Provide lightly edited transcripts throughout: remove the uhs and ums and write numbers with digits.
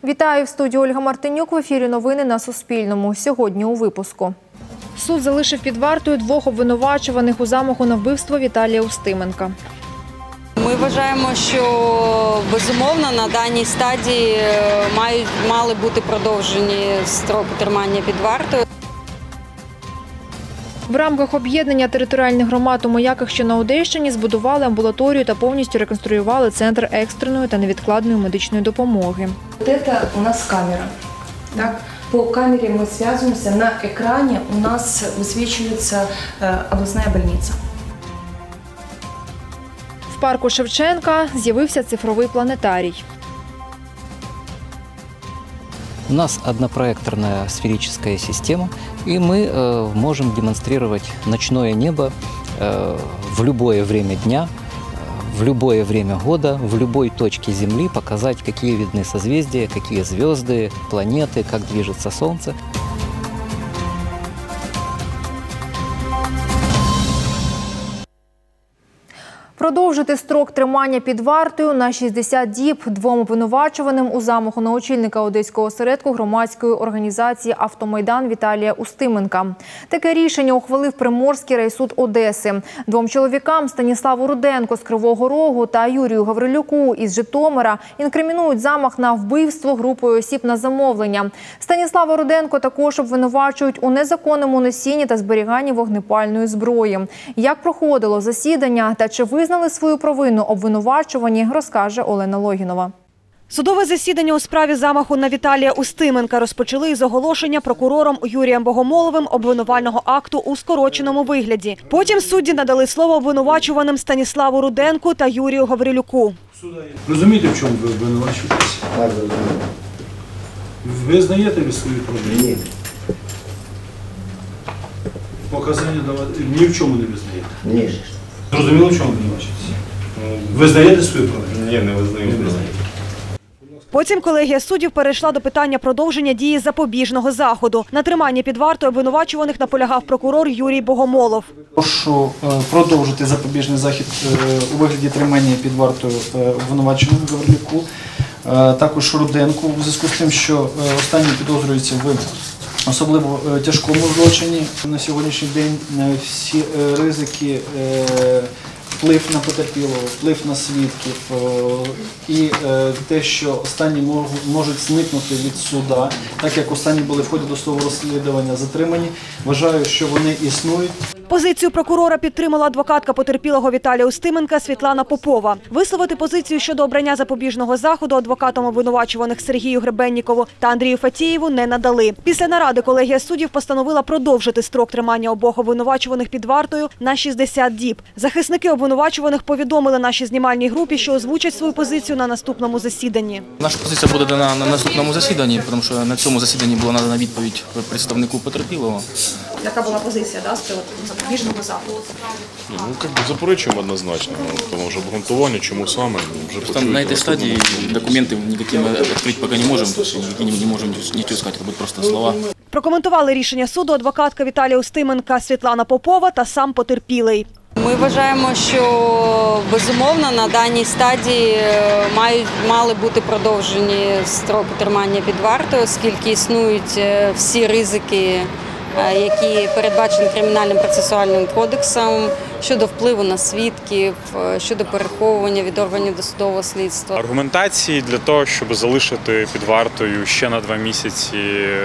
Вітаю, в студії Ольга Мартинюк. В ефірі новини на Суспільному. Сьогодні у випуску. Суд залишив під вартою двох обвинувачуваних у замаху на вбивство Віталія Устименка. Ми вважаємо, що безумовно на даній стадії мали бути продовжені строки тримання під вартою. В рамках об'єднання територіальних громад у Мояках, що на Одещині, збудували амбулаторію та повністю реконструювали центр екстреної та невідкладної медичної допомоги. Это у нас камера. Так? По камере мы связываемся, на экране у нас высвечивается областная больница. В парку Шевченка з'явився цифровий планетарій. У нас однопроекторная сферическая система, и мы можем демонстрировать ночное небо в любое время дня, в любое время года, в любой точке Земли, показать, какие видны созвездия, какие звезды, планеты, как движется Солнце. Продовжити строк тримання під вартою на 60 діб двом обвинувачуваним у замаху на очільника одеського осередку громадської організації «Автомайдан» Віталія Устименка. Таке рішення ухвалив Приморський райсуд Одеси. Двом чоловікам – Станіславу Руденко з Кривого Рогу та Юрію Гаврилюку із Житомира – інкримінують замах на вбивство групою осіб на замовлення. Станіслава Руденко також обвинувачують у незаконному носінні та зберіганні вогнепальної зброї. Як проходило засідання та чи визнали свою провину обвинувачувані, розкаже Олена Логінова. Судове засідання у справі замаху на Віталія Устименка розпочали із оголошення прокурором Юрієм Богомоловим обвинувального акту у скороченому вигляді. Потім судді надали слово обвинувачуваним Станіславу Руденку та Юрію Гаврилюку. Розумієте, в чому ви обвинувачуєтеся? Так, розумію. Ви знаєте ви свою провину? Ні. Показання давати ні в чому не визнаєте? Ні. Зрозуміло, в чому обвинувачуєтеся? Ви знаєте свою провину? Ні, не визнаю. Потім колегія суддів перейшла до питання продовження дії запобіжного заходу. На тримання під вартою обвинувачуваних наполягав прокурор Юрій Богомолов. Прошу продовжити запобіжний захід у вигляді тримання під вартою обвинуваченому Гаврилюку, також Руденку, у зв'язку з тим, що останній підозрюється в особливо тяжкому злочині. На сьогоднішній день всі ризики, вплив на потерпілого, вплив на свідків і те, що останні можуть зникнути від суда, так як останні були в ході досудового розслідування затримані, вважаю, що вони існують. Позицію прокурора підтримала адвокатка потерпілого Віталія Устименка Світлана Попова. Висловити позицію щодо обрання запобіжного заходу адвокатам обвинувачуваних Сергію Гребеннікову та Андрію Фатієву не надали. Після наради колегія суддів постановила продовжити строк тримання обох обвинувачуваних під вартою на 60 діб. Захисники обвинувачуваних повідомили нашій знімальній групі, що озвучать свою позицію на наступному засіданні. Наша позиція буде дана на наступному засіданні, тому що на цьому засіданні була надана відповідь представнику потерпілого. Яка була позиція, з приводу запобіжного заходу? Заперечуємо однозначно, тому що обґрунтування, чому саме, вже почули. На цій стадії документи ніякі відкрити поки не можемо, не можемо нічого сказати, це будуть просто слова. Прокоментували рішення суду адвокатка Віталія Устименка Світлана Попова та сам потерпілий. Ми вважаємо, що безумовно на даній стадії мали бути продовжені строки тримання під вартою, оскільки існують всі ризики, які передбачені Кримінальним процесуальним кодексом щодо впливу на свідків, щодо переховування від органів досудового слідства. Аргументації для того, щоб залишити під вартою ще на 2 місяці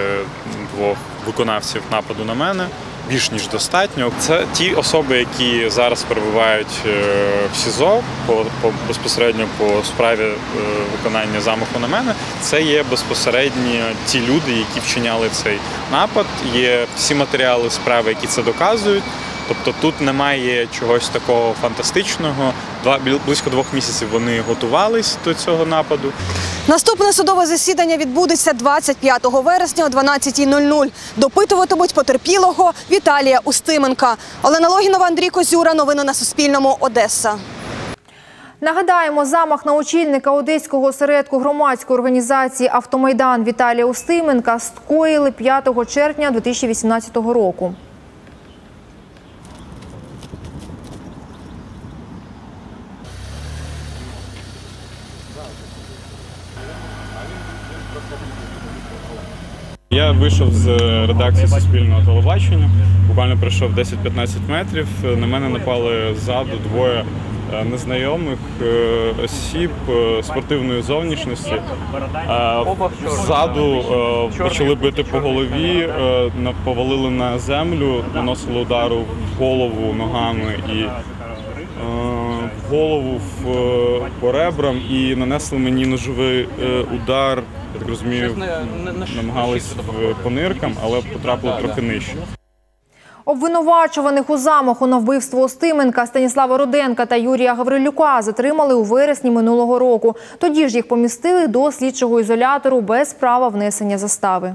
двох виконавців нападу на мене, більш ніж достатньо. Це ті особи, які зараз перебувають в СІЗО безпосередньо по справі виконання замаху на мене. Це є безпосередньо ті люди, які вчиняли цей напад. Є всі матеріали справи, які це доказують. Тобто тут немає чогось такого фантастичного. Близько 2 місяців вони готувались до цього нападу. Наступне судове засідання відбудеться 25 вересня о 12:00. Допитуватимуть потерпілого Віталія Устименка. Олена Логінова, Андрій Козюра. Новини на Суспільному. Одеса. Нагадаємо, замах на очільника одеського осередку громадської організації «Автомайдан» Віталія Устименка скоїли 5 червня 2018 року. Я вийшов з редакції Суспільного телебачення, буквально пройшов 10-15 метрів. На мене напали ззаду двоє незнайомих осіб спортивної зовнішності. Ззаду почали бити по голові, повалили на землю, наносили удару в голову ногами і в голову по ребрам і нанесли мені ножовий удар. Я так розумію, намагались по ниркам, але потрапили трохи нижче. Обвинувачуваних у замаху на вбивство Устименка Станіслава Руденка та Юрія Гаврилюка затримали у вересні минулого року. Тоді ж їх помістили до слідчого ізолятору без права внесення застави.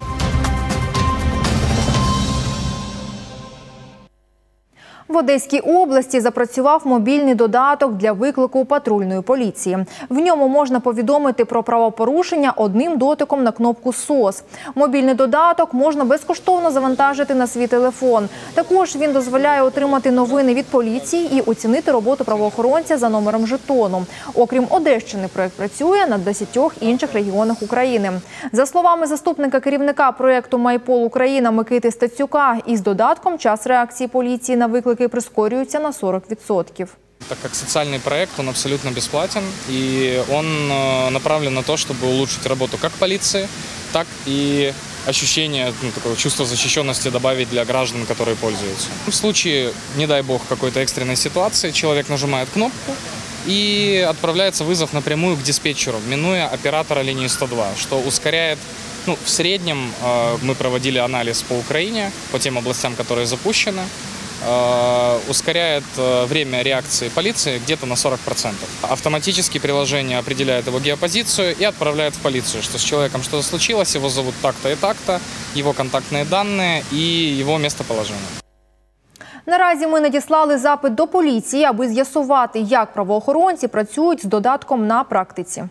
В Одеській області запрацював мобільний додаток для виклику патрульної поліції. В ньому можна повідомити про правопорушення одним дотиком на кнопку СОС. Мобільний додаток можна безкоштовно завантажити на свій телефон. Також він дозволяє отримати новини від поліції і оцінити роботу правоохоронця за номером жетону. Окрім Одещини, проєкт працює на 10 інших регіонах України. За словами заступника керівника проєкту «Майпол Україна» Микити Стецюка, із додатком час реакції поліції на виклики прискорюється на 40%. Так как социальный проект, он абсолютно бесплатен, и он направлен на то, чтобы улучшить работу как полиции, так и ощущение, такого чувства защищенности добавить для граждан, которые пользуются. В случае, не дай бог, какой-то экстренной ситуации, человек нажимает кнопку и отправляется вызов напрямую к диспетчеру, минуя оператора линии 102, что ускоряет. В среднем мы проводили анализ по Украине, по тем областям, которые запущены, ускоряет время реакции полиции где-то на 40%. Автоматически приложение определяет его геопозицию и отправляет в полицию, что с человеком что-то случилось, его зовут так-то и так-то, его контактные данные и его местоположение. Наразі ми надіслали запит до поліції, аби з'ясувати, як правоохоронці працюють з додатком на практиці.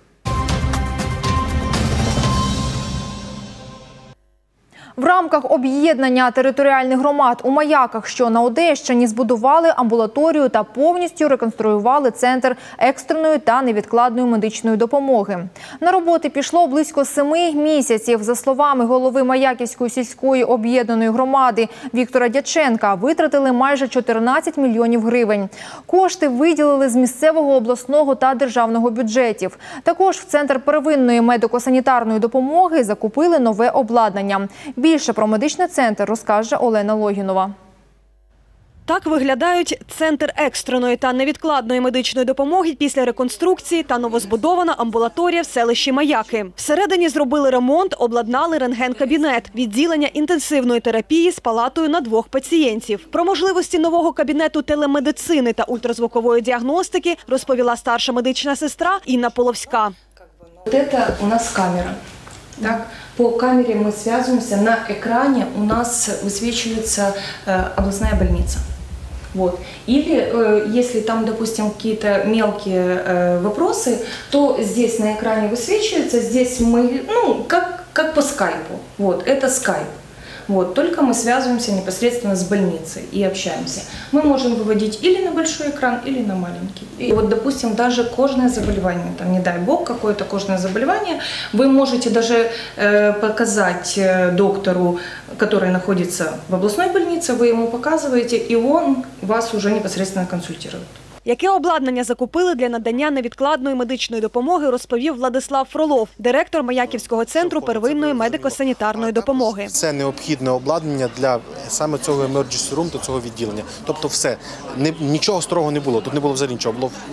В рамках об'єднання територіальних громад у Маяках, що на Одещині, збудували амбулаторію та повністю реконструювали центр екстреної та невідкладної медичної допомоги. На роботи пішло близько 7 місяців. За словами голови Маяківської сільської об'єднаної громади Віктора Дяченка, витратили майже 14 мільйонів гривень. Кошти виділили з місцевого, обласного та державного бюджетів. Також в Центр первинної медико-санітарної допомоги закупили нове обладнання. Більше про медичний центр розкаже Олена Логінова. Так виглядають Центр екстреної та невідкладної медичної допомоги після реконструкції та новозбудована амбулаторія в селищі Маяки. Всередині зробили ремонт, обладнали рентген-кабінет, відділення інтенсивної терапії з палатою на 2 пацієнтів. Про можливості нового кабінету телемедицини та ультразвукової діагностики розповіла старша медична сестра Інна Половська. Це у нас камера. Так? По камере мы связываемся, на экране у нас высвечивается областная больница. Вот. Или если там, допустим, какие-то мелкие вопросы, то здесь на экране высвечивается, здесь мы, как по скайпу. Вот, это скайп. Вот, только мы связываемся непосредственно с больницей и общаемся. Мы можем выводить или на большой экран, или на маленький. И вот, допустим, даже кожное заболевание, там, не дай бог, какое-то кожное заболевание, вы можете даже показать доктору, который находится в областной больнице, вы ему показываете, и он вас уже непосредственно консультирует. Яке обладнання закупили для надання невідкладної медичної допомоги, розповів Владислав Фролов, директор Маяківського центру первинної медико-санітарної допомоги. Це необхідне обладнання для саме цього emergency room, до цього відділення. Тобто все, нічого старого не було, тут не було взагалі нічого. Було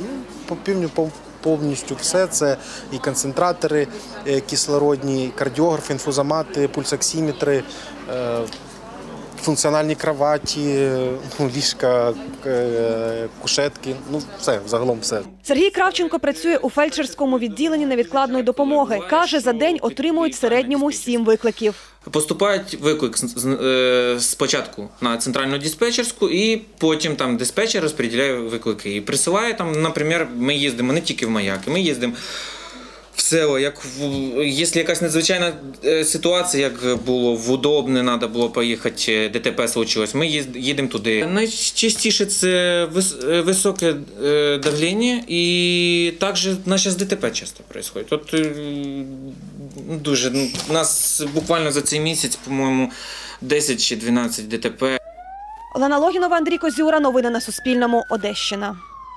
повністю все, це і концентратори кислородні, і кардіографи, інфузомати, пульсоксиметри, функціональні кроваті, ліжка, кушетки, все, загалом все. Сергій Кравченко працює у фельдшерському відділенні невідкладної допомоги. Каже, за день отримують в середньому 7 викликів. Поступають виклик спочатку на центральну диспетчерську, і потім там диспетчер розподіляє виклики. І присилає там, наприклад, ми їздимо не тільки в Маяки, ми їздимо все, якщо якась надзвичайна ситуація, як було в Удобне, треба було поїхати, ДТП случилось, ми їдемо туди. Найчастіше це високе давлення і також наші ДТП часто відбувається. От дуже, у нас буквально за цей місяць, по-моєму, 10 чи 12 ДТП. Олена Логінова, Андрій Козюра. Новини на Суспільному. Одещина.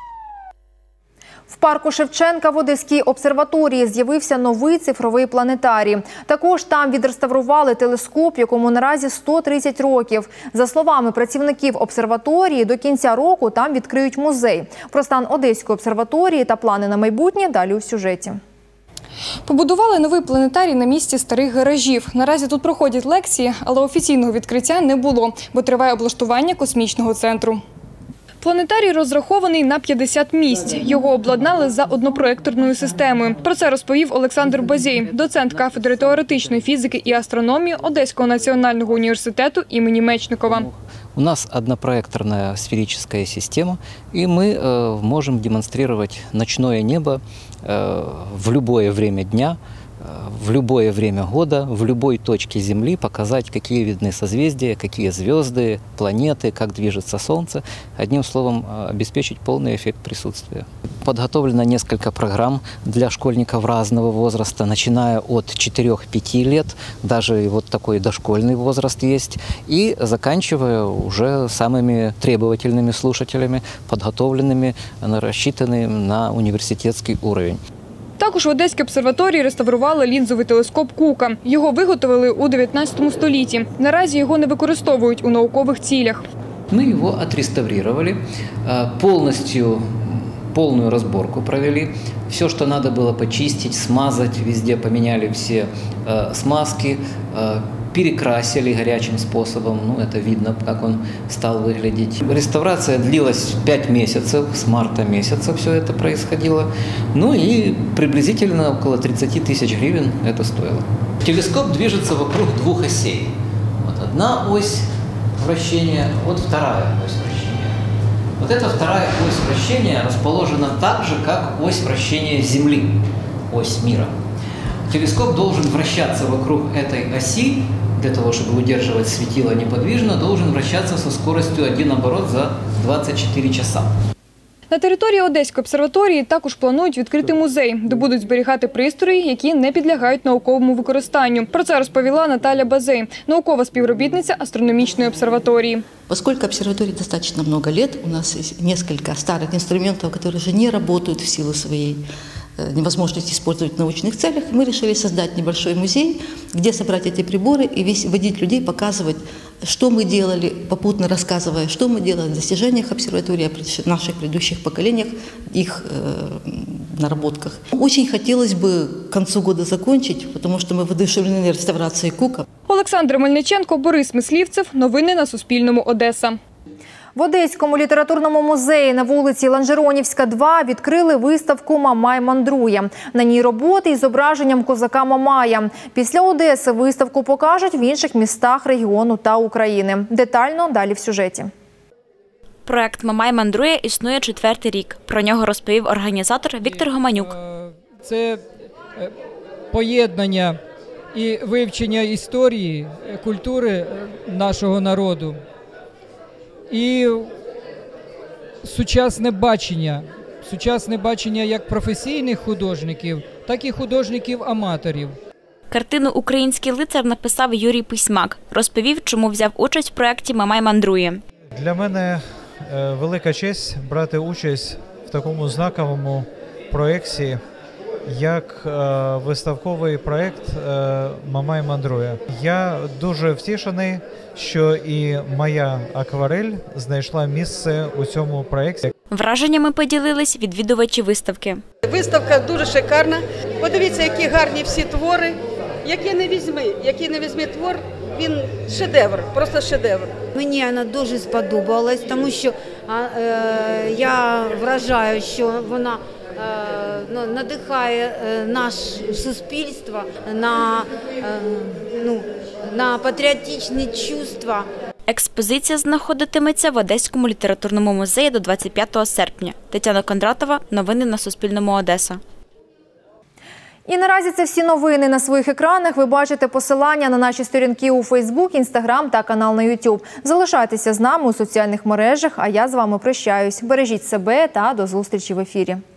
В парку Шевченка в Одеській обсерваторії з'явився новий цифровий планетарій. Також там відреставрували телескоп, якому наразі 130 років. За словами працівників обсерваторії, до кінця року там відкриють музей. Про стан Одеської обсерваторії та плани на майбутнє далі у сюжеті. Побудували новий планетарій на місці старих гаражів. Наразі тут проходять лекції, але офіційного відкриття не було, бо триває облаштування космічного центру. Планетарій розрахований на 50 місць. Його обладнали за однопроекторною системою. Про це розповів Олександр Базєй, доцент кафедри теоретичної фізики і астрономії Одеського національного університету імені Мечникова. У нас однопроекторная сферическая система, и мы можем демонстрировать ночное небо в любое время дня, в любое время года, в любой точке Земли, показать, какие видны созвездия, какие звезды, планеты, как движется Солнце. Одним словом, обеспечить полный эффект присутствия. Подготовлено несколько программ для школьников разного возраста, начиная от 4-5 лет, даже вот такой дошкольный возраст есть, и заканчивая уже самыми требовательными слушателями, подготовленными, рассчитанными на университетский уровень. Також в Одеській обсерваторії реставрували лінзовий телескоп Кука. Його виготовили у 19 столітті. Наразі його не використовують у наукових цілях. Мы его отреставрировали, полную разборку провели. Все, что надо было почистить, смазать, везде поменяли все смазки, перекрасили горячим способом. Ну, это видно, как он стал выглядеть. Реставрация длилась 5 месяцев, с марта месяца все это происходило. Ну и приблизительно около 30 тысяч гривен это стоило. Телескоп движется вокруг 2 осей. Вот одна ось вращения, вот вторая ось вращения. Вот эта вторая ось вращения расположена так же, как ось вращения Земли, ось мира. Телескоп должен вращаться вокруг этой оси, для того, чтобы удерживать светило неподвижно, должен вращаться со скоростью 1 оборот за 24 часа. На території Одеської обсерваторії також планують відкрити музей, де будуть зберігати пристрої, які не підлягають науковому використанню. Про це розповіла Наталя Базей, наукова співробітниця астрономічної обсерваторії. Поскольку обсерватории достаточно много лет, у нас есть несколько старых инструментов, которые уже не работают в силу своей невозможности использовать в научных целях, мы решили создать небольшой музей, где собрать эти приборы и водить людей, показывать, что мы делали, попутно рассказывая, что мы делали в достижениях обсерватории, о наших предыдущих поколениях, их наработках. Очень хотелось бы к концу года закончить, потому что мы воодушевлены реставрацией Кука. Олександр Мельниченко, Борис Мислівцев. Новини на Суспільному. Одеса. В Одеському літературному музеї на вулиці Ланжеронівська, 2 відкрили виставку «Мамай мандрує». На ній роботи із зображенням козака Мамая. Після Одеси виставку покажуть в інших містах регіону та України. Детально далі в сюжеті. Проект «Мамай мандрує» існує 4-й рік. Про нього розповів організатор Віктор Гоманюк. Це поєднання і вивчення історії, культури нашого народу. І сучасне бачення як професійних художників, так і художників-аматорів. Картину «Український лицар» написав Юрій Письмак. Розповів, чому взяв участь в проєкті «Мамай мандрує». Для мене велика честь брати участь в такому знаковому проєкті, як виставковий проєкт «Мамай мандрує». Я дуже втішений, що і моя акварель знайшла місце у цьому проєкті. Враженнями поділились відвідувачі виставки. Виставка дуже шикарна. Подивіться, які гарні всі твори. Який не візьми твор, він шедевр, просто шедевр. Мені вона дуже сподобалась, тому що я вважаю, що вона надихає наше суспільство на патріотичні чувства. Експозиція знаходитиметься в Одеському літературному музеї до 25 серпня. Тетяна Кондратова. Новини на Суспільному. Одеса. І наразі це всі новини. На своїх екранах ви бачите посилання на наші сторінки у Фейсбук, Інстаграм та канал на Ютуб. Залишайтеся з нами у соціальних мережах, а я з вами прощаюсь. Бережіть себе та до зустрічі в ефірі.